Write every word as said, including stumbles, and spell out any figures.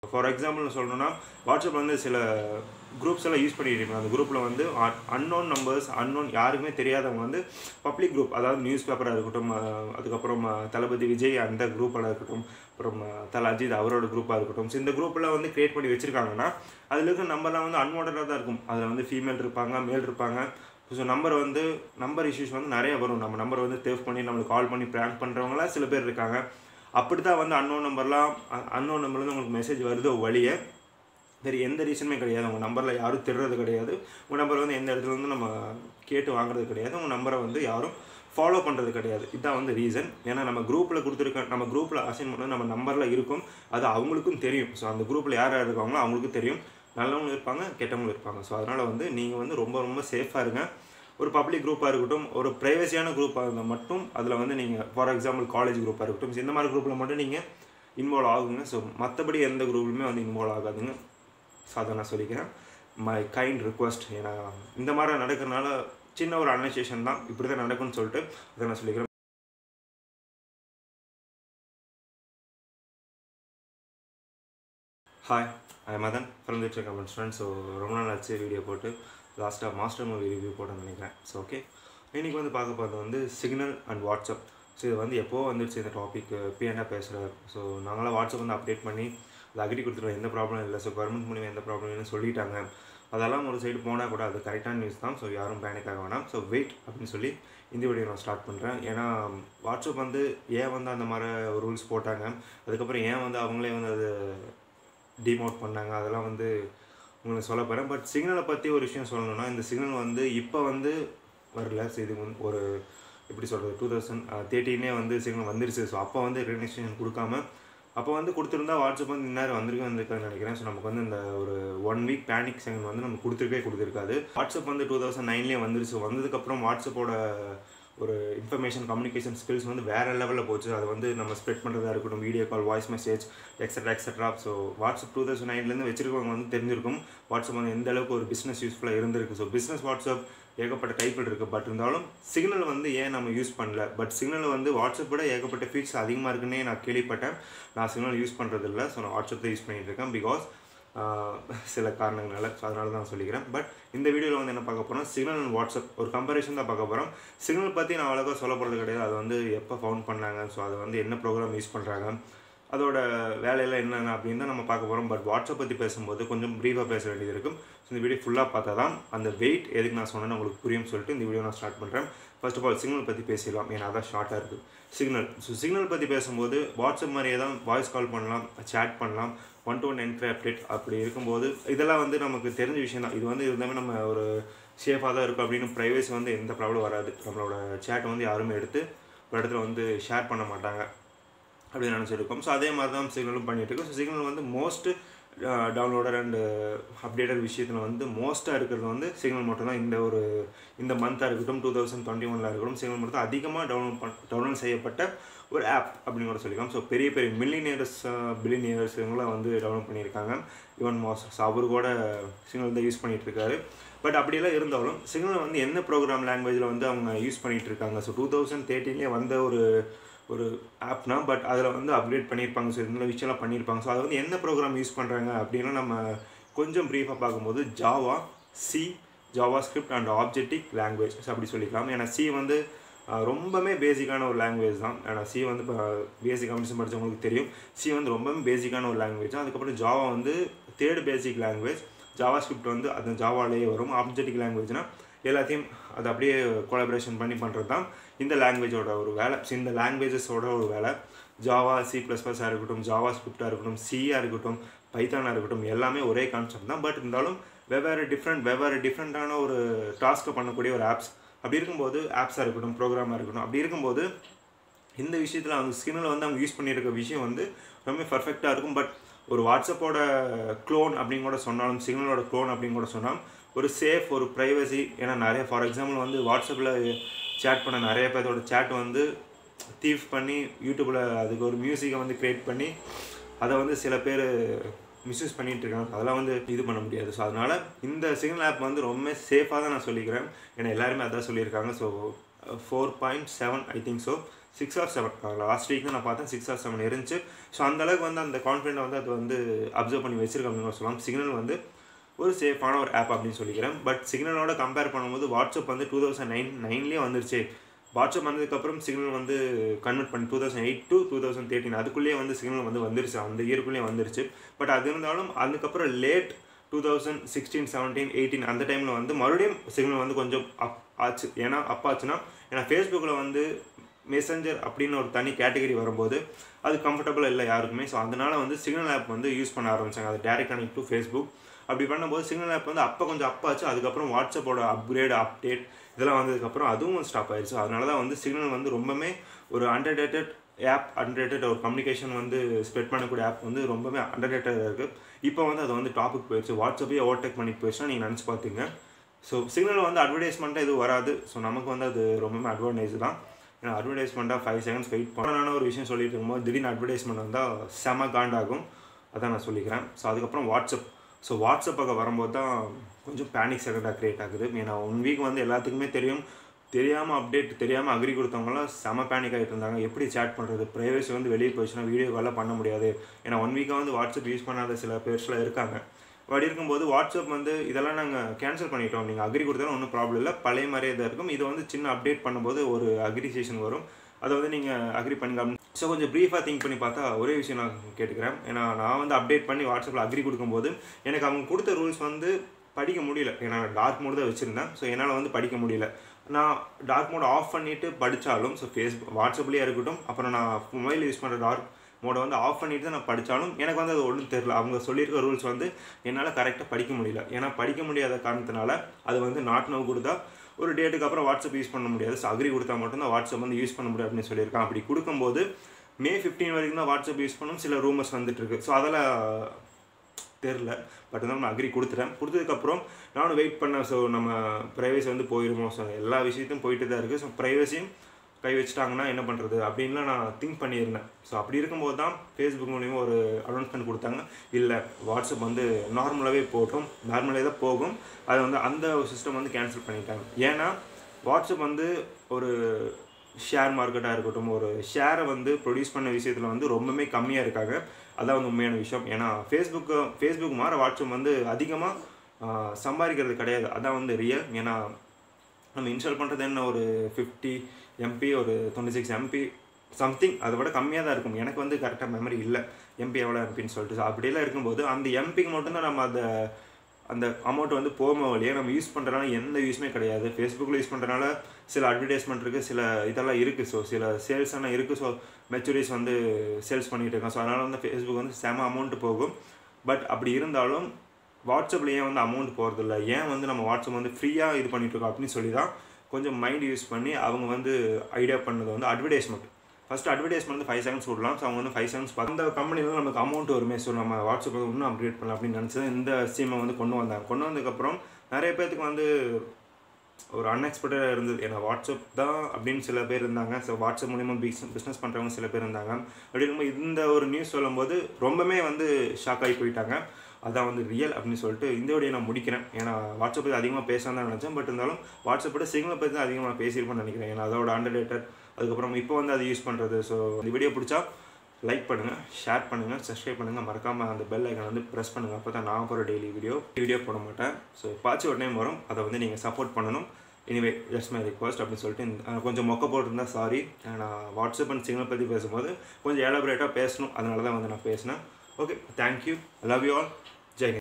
For example சொல்லணும்னா வாட்ஸ்அப்பில் வந்து சில குரூப்ஸ் எல்லாம் யூஸ் பண்ணிட்டு இருக்காங்க. அந்த குரூப்பில் வந்து அன்னோன் நம்பர்ஸ் அன்னோன் யாருக்குமே தெரியாதவங்க வந்து பப்ளிக் குரூப், அதாவது நியூஸ் பேப்பராக இருக்கட்டும், அதுக்கப்புறம் தளபதி விஜய் அந்த குரூப்பெல்லாம் இருக்கட்டும், அப்புறம் தல அஜித் அவரோட குரூப்பாக இருக்கட்டும், ஸோ இந்த குரூப்பெல்லாம் வந்து கிரியேட் பண்ணி வச்சுருக்காங்கன்னா அதில் இருக்க நம்பர்லாம் வந்து அன்வான்டாக தான் இருக்கும். அதில் வந்து ஃபீமேல் இருப்பாங்க, மேல் இருப்பாங்க. ஸோ நம்பர் வந்து நம்பர் இஷ்யூஸ் வந்து நிறைய வரும். நம்ம நம்பர் வந்து தேவ் பண்ணி நம்மளுக்கு கால் பண்ணி ப்ராங்க் பண்ணுறவங்களாம் சில பேர் இருக்காங்க. அப்படி தான் வந்து அன்னோன் நம்பர்லாம் அன்னோன் நம்பர்லேருந்து உங்களுக்கு மெசேஜ் வருதோ வழியே வேறு எந்த ரீசனுமே கிடையாது. உங்கள் நம்பரில் யாரும் திருடுறது கிடையாது. உங்கள் நம்பர் வந்து எந்த இடத்துல வந்து நம்ம கேட்டு வாங்குறது கிடையாது. உங்கள் நம்பரை வந்து யாரும் ஃபாலோ பண்ணுறது கிடையாது. இதுதான் வந்து ரீசன். ஏன்னா நம்ம குரூப்பில் கொடுத்துருக்க நம்ம குரூப்பில் அசைன் பண்ணது நம்ம நம்பரில் இருக்கும், அது அவங்களுக்கும் தெரியும். ஸோ அந்த குரூப்பில் யார் யார் இருக்காங்களோ அவங்களுக்கும் தெரியும். நல்லவங்களும் இருப்பாங்க, கெட்டவங்களும் இருப்பாங்க. ஸோ அதனால் வந்து நீங்கள் வந்து ரொம்ப ரொம்ப சேஃபாக இருங்க. ஒரு பப்ளிக் குரூப்பாக இருக்கட்டும், ஒரு ப்ரைவசியான குரூப்பாக இருந்தால் மட்டும் அதில் வந்து நீங்கள் ஃபார் எக்ஸாம்பிள் காலேஜ் குரூப்பாக இருக்கட்டும், இந்த மாதிரி குரூப்பில் மட்டும் நீங்கள் இன்வால்வ் ஆகுங்க. ஸோ மற்றபடி எந்த குரூப்லையுமே வந்து இன்வால்வ் ஆகாதுங்க. ஸோ அதை நான் சொல்லிக்கிறேன். My kind request. ஏன்னா இந்த மாதிரி நடக்கிறதுனால சின்ன ஒரு அனலைசேஷன் தான், இப்படி தான் நடக்கும்னு சொல்லிட்டு அதை நான் சொல்லிக்கிறேன். Hi, I Madhan from the trek comment student. So ரொம்ப நாள் ஆச்சு வீடியோ போட்டு. லாஸ்ட்டாக மாஸ்டர் மூவி ரிவ்யூ போட்டேன்னு நினைக்கிறேன். ஸோ ஓகே, இன்றைக்கி வந்து பார்க்க போகிறது வந்து சிக்னல் அண்ட் வாட்ஸ்அப். ஸோ இது வந்து எப்போ வந்துடுச்சு இந்த டாபிக் பிஎன்ஆ பேசுகிறேன். ஸோ நாங்களாம் வாட்ஸ்அப் வந்து அப்டேட் பண்ணி அதை அக்ரி கொடுத்துருவோம், எந்த ப்ராப்ளம் இல்லை. ஸோ கவர்மெண்ட் மூலிமா எந்த ப்ராப்ளம் இல்லைன்னு சொல்லிட்டாங்க. அதெல்லாம் ஒரு சைடு போனால் கூட அது கரெக்டான நியூஸ் தான். ஸோ யாரும் பேனிக் ஆக வேணாம். ஸோ வெயிட் அப்படின்னு சொல்லி இந்த வீடியோ நான் ஸ்டார்ட் பண்ணுறேன். ஏன்னா வாட்ஸ்அப் வந்து ஏன் வந்து அந்த மாதிரி ரூல்ஸ் போட்டாங்க, அதுக்கப்புறம் ஏன் வந்து அவங்களே வந்து அது டிமோட் பண்ணாங்க, அதெல்லாம் வந்து உங்களுக்கு சொல்ல போகிறேன். பட் சிக்னலை பற்றி ஒரு விஷயம் சொல்லணும்னா, இந்த சிக்னல் வந்து இப்போ வந்து வரல. ஸோ இது வந்து ஒரு எப்படி சொல்கிறது, டூ தௌசண்ட் தேர்ட்டீனே வந்து சிக்னல் வந்துருச்சு. ஸோ அப்போ வந்து ரெகக்னிஷன் கொடுக்காம அப்போ வந்து கொடுத்துருந்தா வாட்ஸ்அப் வந்து இந்நேரம் வந்திருக்கே வந்திருக்கான்னு நினைக்கிறேன். ஸோ நமக்கு வந்து இந்த ஒரு ஒன் வீக் பேனிக் செகண்ட் வந்து நம்ம கொடுத்துருக்கே கொடுத்துருக்காது. வாட்ஸ்அப் வந்து டூ தௌசண்ட் நைன்லேயே வந்துருச்சு. வந்ததுக்கப்புறம் வாட்ஸ்அப்போட ஒரு இன்ஃபர்மேஷன் கம்யூனிகேஷன் ஸ்கில்ஸ் வந்து வேறு லெவலில் போச்சு. அது வந்து நம்ம ஸ்ப்ரெட் பண்ணுறதா இருக்கட்டும், video call, voice message, extra extra. So WhatsApp two thousand நைன்லேருந்து வச்சிருக்கவங்க வந்து தெரிஞ்சிருக்கும் வாட்ஸ்அப் வந்து எந்த அளவுக்கு ஒரு பிஸ்னஸ் யூஸ்ஃபுல்லாக இருந்திருக்கு. ஸோ பிஸ்னஸ் வாட்ஸ்அப் ஏகப்பட்ட டைப்பில் இருக்குது. பட் இருந்தாலும் சிக்னல் வந்து ஏன் நம்ம யூஸ் பண்ணல, பட் சிக்னல் வந்து வாட்ஸ்அப்போட ஏகப்பட்ட ஃபீச்சர்ஸ் அதிகமாக இருக்குன்னே நான் கேள்விப்பட்டேன். நான் சிக்னல் யூஸ் பண்ணுறது இல்லை. ஸோ நான் வாட்ஸ்அப் தான் யூஸ் பண்ணிகிட்டு இருக்கேன். பிகாஸ் சில காரணங்களால். ஸோ அதனால தான் சொல்லிக்கிறேன். பட் இந்த வீடியோவில் வந்து என்ன பார்க்க போகிறோம், சிக்னல் அண்ட் வாட்ஸ்அப் ஒரு கம்பேரிஷன் தான் பார்க்க போகிறோம். சிக்னல் பற்றி நான் அவ்வளோக்கா சொல்ல போகிறது கிடையாது. அது வந்து எப்போ ஃபவுண்ட் பண்ணாங்க, ஸோ அது வந்து என்ன ப்ரோக்ராம் யூஸ் பண்ணுறாங்க, அதோட வேலையெல்லாம் என்னென்ன அப்படின்னு தான் நம்ம பார்க்க போகிறோம். பட் வாட்ஸ்அப் பற்றி பேசும்போது கொஞ்சம் ப்ரீஃபாக பேச வேண்டியது இருக்கும். ஸோ இந்த வீடியோ ஃபுல்லாக பார்த்தா தான் அந்த வெயிட் எதுக்கு நான் சொன்னேன்னு உங்களுக்கு புரியும் சொல்லிட்டு இந்த வீடியோ நான் ஸ்டார்ட் பண்ணுறேன். ஃபர்ஸ்ட் ஆஃப் ஆல் சிக்னல் பற்றி பேசிடலாம். ஏன்னா அதான் ஷார்ட்டாக இருக்குது சிக்னல். ஸோ சிக்னல் பற்றி பேசும்போது வாட்ஸ்அப் மாதிரியே தான் வாய்ஸ் கால் பண்ணலாம், சேட் பண்ணலாம், ஒன் டு ஒன் என்கிரிப்டட். அப்படி இருக்கும்போது இதெல்லாம் வந்து நமக்கு தெரிஞ்ச விஷயம் தான். இது வந்து இருந்தாலும் நம்ம ஒரு சேஃபாக தான் இருக்கும் அப்படின்னு ப்ரைவேசி வந்து எந்த ப்ராப்ளம் வராது. நம்மளோட சேட்டை வந்து யாருமே எடுத்து ஒரு இடத்துல வந்து ஷேர் பண்ண மாட்டாங்க அப்படின்னு நினச்சிருக்கோம். ஸோ அதே மாதிரி தான் சிக்னலும் பண்ணிகிட்டு இருக்கோம். ஸோ சிக்னல் வந்து மோஸ்ட் டவுன்லோடர் அண்டு அப்டேட்டட் விஷயத்தில் வந்து மோஸ்ட்டாக இருக்கிறது வந்து சிக்னல் மட்டும் தான். இந்த ஒரு இந்த மந்த்தாக இருக்கட்டும், டூ தௌசண்ட் டுவெண்ட்டி ஒனில் இருக்கட்டும், சிக்னல் மட்டும் தான் அதிகமாக டவுன்லோட் பண் டவுன்லோட் செய்யப்பட்ட ஒரு ஆப் அப்படின்னு கூட சொல்லிக்கலாம். ஸோ பெரிய பெரிய மில்லினியர்ஸ் பில்லினியர்ஸ் இவங்களாம் வந்து டவுன்லோட் பண்ணியிருக்காங்க. ஈவன் மாஸ் அவர் கூட சிக்னல் தான் யூஸ் பண்ணிகிட்டு இருக்காரு. பட் அப்படியெல்லாம் இருந்தாலும் சிக்னல் வந்து என்ன ப்ரோக்ராம் லாங்குவேஜில் வந்து அவங்க யூஸ் பண்ணிகிட்டு இருக்காங்க. ஸோ டூ தௌசண்ட் தேர்ட்டீன்லேயே வந்த ஒரு ஒரு ஆப்னா, பட் அதில் வந்து அப்டேட் பண்ணியிருப்பாங்க. ஸோ இந்த விஷயம்லாம் பண்ணியிருப்பாங்க. ஸோ அதை வந்து என்ன ப்ரோக்ராம் யூஸ் பண்ணுறாங்க அப்படின்னா நம்ம கொஞ்சம் ப்ரீஃபாக பார்க்கும்போது Java, C, JavaScript and objective language அப்படி சொல்லிக்கலாம். ஏன்னா சி வந்து ரொம்பவே பேசிக்கான ஒரு லாங்குவேஜ் தான். ஏன்னா சி வந்து இப்போ பேசிக் கம்யூனிகேஷன் படித்தவங்களுக்கு தெரியும். சி வந்து ரொம்பவே பேசிக்கான ஒரு லாங்குவேஜ் தான். அதுக்கப்புறம் ஜாவா வந்து third basic language. JavaScript வந்து அந்த ஜாவாலேயே வரும். ஆப்ஜெக்டிவ் லாங்குவேஜ்னால் எல்லாத்தையும் அது அப்படியே கொலாபரேஷன் பண்ணி பண்ணுறது தான் இந்த லாங்குவேஜோட ஒரு வேலை. ஸோ இந்த லாங்குவேஜஸோட ஒரு வேலை ஜாவா, சி ப்ளஸ் ப்ளஸ்ஸாக இருக்கட்டும், ஜாவா ஸ்கிரிப்டாக இருக்கட்டும், சியாக இருக்கட்டும், பைத்தானாக இருக்கட்டும், எல்லாமே ஒரே கான்செப்ட் தான். பட் இருந்தாலும் வெவ்வேறு டிஃப்ரெண்ட் வெவ்வேறு டிஃப்ரெண்ட்டான ஒரு டாஸ்க்கை பண்ணக்கூடிய ஒரு ஆப்ஸ். அப்படி இருக்கும்போது ஆப்ஸாக இருக்கட்டும், ப்ரோக்ராமாக இருக்கட்டும், அப்படி இருக்கும்போது இந்த விஷயத்தில் அவங்க சிக்னல் வந்து அவங்க யூஸ் பண்ணியிருக்க விஷயம் வந்து ரொம்ப பர்ஃபெக்டாக இருக்கும். பட் ஒரு வாட்ஸ்அப்போட க்ளோன் அப்படின்னு கூட சொன்னாலும், சிக்னலோட க்ளோன் அப்படின்னு கூட சொன்னாலும் ஒரு சேஃப், ஒரு ப்ரைவசி. ஏன்னா நிறைய ஃபார் எக்ஸாம்பிள் வந்து வாட்ஸ்அப்பில் சேட் பண்ண நிறைய பேர்த்தோட சேட் வந்து தீஃப் பண்ணி யூடியூப்பில் அதுக்கு ஒரு மியூசிக்கை வந்து க்ரியேட் பண்ணி அதை வந்து சில பேர் மிஸ்யூஸ் பண்ணிகிட்டு இருக்காங்க. அதெல்லாம் வந்து இது பண்ண முடியாது. ஸோ அதனால் இந்த சிக்னல் ஆப் வந்து ரொம்ப சேஃபாக தான் நான் சொல்லிக்கிறேன். ஏன்னா எல்லாருமே அதான் சொல்லியிருக்காங்க. So four point seven I think so six or seven last week நான் பார்த்தேன் சிக்ஸ் ஆர் செவன் இருந்துச்சு. ஸோ அந்தளவுக்கு வந்து அந்த கான்ஃபிடென்ட் வந்து அது வந்து அப்சர்வ் பண்ணி வச்சிருக்கேன் அப்படின்னு சொல்லலாம். சிக்னல் வந்து ஒரு சேஃபான ஒரு ஆப் அப்படின்னு சொல்லிக்கிறேன். பட் சிக்னலோட கம்பேர் பண்ணும்போது வாட்ஸ்அப் வந்து டூ தௌசண்ட் நைன் நைன்லேயே வந்துருச்சு. வாட்ஸ்அப் வந்ததுக்கப்புறம் சிக்னல் வந்து கன்வெர்ட் பண்ணி two thousand eight to two thousand thirteen அதுக்குள்ளேயே வந்து சிக்னல் வந்து வந்துருச்சு, அந்த இயருக்குள்ளேயே வந்துருச்சு. பட் அது இருந்தாலும் அதுக்கப்புறம் late two thousand sixteen seventeen eighteen அந்த டைமில் வந்து மறுபடியும் சிக்னல் வந்து கொஞ்சம் அப் ஆச்சு. ஏன்னா அப் ஆச்சுன்னா ஏன்னா ஃபேஸ்புக்கில் வந்து மெசஞ்சர் அப்படின்னு ஒரு தனி கேட்டகரி வரும்போது அது கம்ஃபர்டபுளாக இல்லை யாருக்குமே. ஸோ அதனால் வந்து சிக்னல் ஆப் வந்து யூஸ் பண்ண ஆரம்பித்தாங்க, அது டேரெக்ட் கனெக்ட் டு ஃபேஸ்புக். அப்படி பண்ணும்போது சிக்னல் ஆப் வந்து அப்போ கொஞ்சம் அப்பாச்சு. அதுக்கப்புறம் வாட்ஸ்அப்போட அப்கிரேட் அப்டேட் இதெல்லாம் வந்ததுக்கப்புறம் அதுவும் ஸ்டாப் ஆயிடுச்சு. அதனால தான் வந்து சிக்னல் வந்து ரொம்பவே ஒரு அண்டர்ரேட்டட் ஆப், அண்டர்ரேட்டட் ஒரு கம்யூனிகேஷன் வந்து ஸ்ப்ரெட் பண்ணக்கூடிய ஆப் வந்து ரொம்பவே அண்டர்ரேட்டடாக இருக்குது. இப்போ வந்து அது வந்து டாபிக் போயிடுச்சு, வாட்ஸ்அப்பே ஓவர்டேக் பண்ணிட்டு போயிடுச்சுன்னா நீங்கள் நினச்சி பார்த்துங்க. ஸோ சிக்னல் வந்து அட்வர்டைஸ்மெண்ட்டாக எதுவும் வராது. ஸோ நமக்கு வந்து அது ரொம்பவே அட்வான்டேஜ் தான். ஏன்னா அட்வர்டைஸ்மெண்ட்டாக ஃபைவ் செகண்ட்ஸ் வெயிட் பண்ணான ஒரு விஷயம் சொல்லிட்டு இருக்கும்போது திடீர்னு அட்வர்டைஸ்மெண்ட் வந்தால் செம காண்டாகும். அதான் நான் சொல்லிக்கிறேன். ஸோ அதுக்கப்புறம் வாட்ஸ்அப் ஸோ வாட்ஸ்அப்பாக வரும்போது தான் கொஞ்சம் பேனிக் செகண்டாக க்ரியேட் ஆகுது. ஏன்னா ஒன் வீக் வந்து எல்லாத்துக்குமே தெரியும், தெரியாமல் அப்டேட் தெரியாமல் அக்ரி கொடுத்தவங்களாம் செம பேனிக் ஆகிட்டு இருந்தாங்க. எப்படி சேட் பண்ணுறது, ப்ரைவசி வந்து வெளியே போயிடுச்சுன்னா வீடியோ காலில் பண்ண முடியாது. ஏன்னா ஒன் வீக்காக வந்து வாட்ஸ்அப் யூஸ் பண்ணாத சில பேர்ஸ்லாம் இருக்காங்க. அப்படி இருக்கும்போது வாட்ஸ்அப் வந்து இதெல்லாம் நாங்கள் கேன்சல் பண்ணிட்டோம், நீங்கள் அக்ரி கொடுத்தாலும் ஒன்றும் ப்ராப்ளம் இல்லை, பழைய மாதிரியே தான் இருக்கும். இது வந்து சின்ன அப்டேட் பண்ணும்போது ஒரு அக்ரிசேஷன் வரும், அதை வந்து நீங்கள் அக்ரி பண்ணிக்கலாம். ஸோ கொஞ்சம் ப்ரீஃபாக திங்க் பண்ணி பார்த்தா ஒரே விஷயம் நான் கேட்டுக்கிறேன். ஏன்னா நான் வந்து அப்டேட் பண்ணி வாட்ஸ்அப்பில் அக்ரி கொடுக்கும்போது எனக்கு அவங்க கொடுத்த ரூல்ஸ் வந்து படிக்க முடியல. ஏன்னா டார்க் மோடு தான் வச்சுருந்தேன். ஸோ என்னால் வந்து படிக்க முடியல. நான் டார்க் மோட் ஆஃப் பண்ணிவிட்டு படித்தாலும், ஸோ ஃபேஸ்புக் வாட்ஸ்அப்லேயே இருக்கட்டும், அப்புறம் நான் மொபைல் யூஸ் பண்ணுற டார்க் மோடை வந்து ஆஃப் பண்ணிட்டு தான் நான் படித்தாலும் எனக்கு வந்து அது ஒன்றும் தெரில. அவங்க சொல்லியிருக்க ரூல்ஸ் வந்து என்னால் கரெக்டாக படிக்க முடியல. ஏன்னா படிக்க முடியாத காரணத்தினால அது வந்து நாட் நவ் கொடுத்தா ஒரு டேட்டுக்கு அப்புறம் வாட்ஸ்அப் யூஸ் பண்ண முடியாது. ஸோ அக்ரி கொடுத்தா மட்டும்தான் வாட்ஸ்அப் வந்து யூஸ் பண்ண முடியும் அப்படின்னு சொல்லியிருக்கான். அப்படி கொடுக்கும்போது மே ஃபிஃப்டீன் வரைக்கும் தான் வாட்ஸ்அப் யூஸ் பண்ணணும் சில ரூமர்ஸ் வந்துட்டுருக்கு. ஸோ அதெல்லாம் தெரில. பட் இருந்தாலும் நான் அக்ரி கொடுத்துட்டேன். கொடுத்ததுக்கப்புறம் நானும் வெயிட் பண்ணேன். ஸோ நம்ம ப்ரைவசி வந்து போயிடுமோ, ஸோ எல்லா விஷயத்தையும் போயிட்டு தான் இருக்குது. ஸோ ப்ரைவசியும் கை வச்சுட்டாங்கன்னா என்ன பண்ணுறது அப்படின்லாம் நான் திங்க் பண்ணியிருந்தேன். ஸோ அப்படி இருக்கும்போது தான் ஃபேஸ்புக் மூலிமா ஒரு அனௌன்ஸ்மெண்ட் கொடுத்தாங்க, இல்லை வாட்ஸ்அப் வந்து நார்மலாகவே போகட்டும், நார்மலாக தான் போகும், அதை வந்து அந்த சிஸ்டம் வந்து கேன்சல் பண்ணிட்டாங்க. ஏன்னா வாட்ஸ்அப் வந்து ஒரு ஷேர் மார்க்கெட்டாக இருக்கட்டும், ஒரு ஷேரை வந்து ப்ரொடியூஸ் பண்ண விஷயத்தில் வந்து ரொம்பவே கம்மியாக இருக்காங்க. அதான் வந்து உண்மையான விஷயம். ஏன்னா ஃபேஸ்புக்கு ஃபேஸ்புக் மாற வாட்ஸ்அப் வந்து அதிகமாக சம்பாதிக்கிறது கிடையாது. அதான் வந்து ரியல். ஏன்னா நம்ம இன்ஸ்டால் பண்ணுறது என்ன ஒரு ஃபிஃப்டி எம்பி ஒரு டுவெண்ட்டி சிக்ஸ் எம்பி சம்திங், அதை விட கம்மியாக தான் இருக்கும். எனக்கு வந்து கரெக்டாக மெமரி இல்லை எம்பி எவ்வளோ எம்பின்னு சொல்லிட்டு. ஸோ அப்படியெல்லாம் இருக்கும்போது அந்த எம்பிக்கு மட்டும்தான் நம்ம அதை அந்த அமௌண்ட் வந்து போகும் வழியே நம்ம யூஸ் பண்ணுறதுனால எந்த யூஸுமே கிடையாது. ஃபேஸ்புக்கில் யூஸ் பண்ணுறதுனால சில அட்வர்டைஸ்மெண்ட் இருக்குது, சில இதெல்லாம் இருக்குது. ஸோ சில சேல்ஸ் எல்லாம் இருக்குது. ஸோ மெச்சூரிஸ் வந்து சேல்ஸ் பண்ணிகிட்டு இருக்கேன். ஸோ அதனால் வந்து ஃபேஸ்புக் வந்து செம அமௌண்ட்டு போகும். பட் அப்படி இருந்தாலும் வாட்ஸ்அப்பில் ஏன் வந்து அமௌண்ட் போகிறதில்ல, ஏன் வந்து நம்ம வாட்ஸ்அப் வந்து ஃப்ரீயாக இது பண்ணிகிட்ருக்கோம் அப்படின்னு சொல்லி தான் கொஞ்சம் மைண்ட் யூஸ் பண்ணி அவங்க வந்து ஐடியா பண்ணது வந்து அட்வர்டைஸ்மெண்ட். ஃபஸ்ட்டு அட்வர்டைஸ்மெண்ட் வந்து ஃபைவ் செகண்ட்ஸ் விடலாம். ஸோ அவங்க வந்து ஃபைவ் செகண்ட்ஸ் பார்த்து அந்த கம்பெனியில் நமக்கு அமௌண்ட் வருமே, ஸோ நம்ம வாட்ஸ்அப் வந்து இன்னும் அப்கிரேட் பண்ணலாம் அப்படின்னு நினச்சி இந்த ஸ்கீமை வந்து கொண்டு வந்தாங்க. கொண்டு வந்ததுக்கப்புறம் நிறைய பேர்த்துக்கு வந்து ஒரு அன்எக்ஸ்பெக்டடாக இருந்தது. ஏன்னா வாட்ஸ்அப் தான் அப்படின்னு சில பேர் இருந்தாங்க. ஸோ வாட்ஸ்அப் மூலிமா பிஸ் பிஸ்னஸ் பண்ணுறவங்க சில பேர் இருந்தாங்க. அப்படி இருக்கும்போது இந்த ஒரு நியூஸ் சொல்லும்போது ரொம்பவே வந்து ஷாக் ஆகி போயிட்டாங்க. அதான் வந்து ரியல் அப்படின்னு சொல்லிட்டு இந்த வீடியோ நான் முடிக்கிறேன். ஏன்னா வாட்ஸ்அப் பற்றி அதிகமாக பேசலாம் தான் நினச்சேன். பட் இருந்தாலும் வாட்ஸ்அப்போட சிக்னல் பற்றி தான் அதிகமாக பேசியிருப்பேன்னு நினைக்கிறேன். ஏன்னா அதோட அண்டர்ரேட்டட், அதுக்கப்புறம் இப்போ வந்து அதை யூஸ் பண்ணுறது. ஸோ இந்த வீடியோ பிடிச்சா லைக் பண்ணுங்கள், ஷேர் பண்ணுங்கள், சப்ஸ்கிரைப் பண்ணுங்கள், மறக்காமல் அந்த பெல் ஐக்கனை வந்து ப்ரெஸ் பண்ணுங்கள். அப்போ தான் நான் போகிற டெய்லி வீடியோ வீடியோ போட மாட்டேன். ஸோ பாச்சு ஒரு டைம் வரும், அதை வந்து நீங்கள் சப்போர்ட் பண்ணணும். எனிவே ஜஸ்ட் மை ரிக்வஸ்ட் அப்படின்னு சொல்லிட்டு கொஞ்சம் மொக்க போட்டிருந்தா சாரி. நான் வாட்ஸ்அப் அண்ட் சிக்னல் பற்றி பேசும்போது கொஞ்சம் எலாபரேட்டாக பேசணும், அதனால தான் வந்து நான் பேசினேன். Okay, thank you, love you all, Jai Hind.